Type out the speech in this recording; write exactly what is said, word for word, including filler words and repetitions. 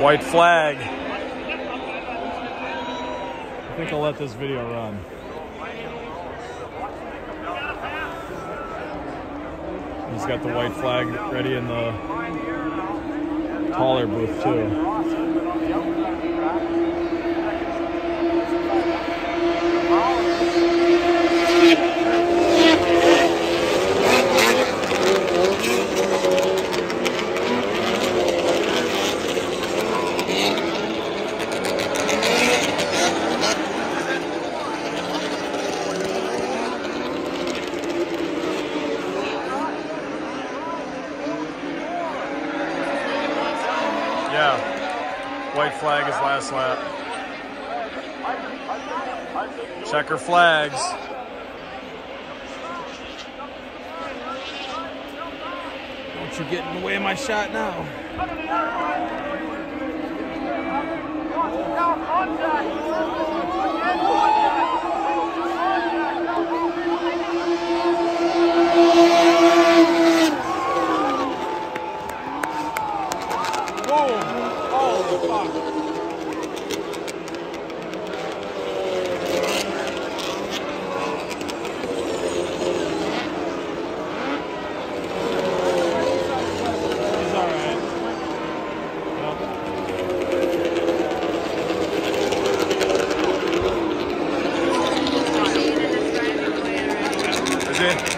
White flag. I think I'll let this video run. He's got the white flag ready in the taller booth too. Yeah, white flag is last lap. Checker flags. Don't you get in the way of my shot now. Is it?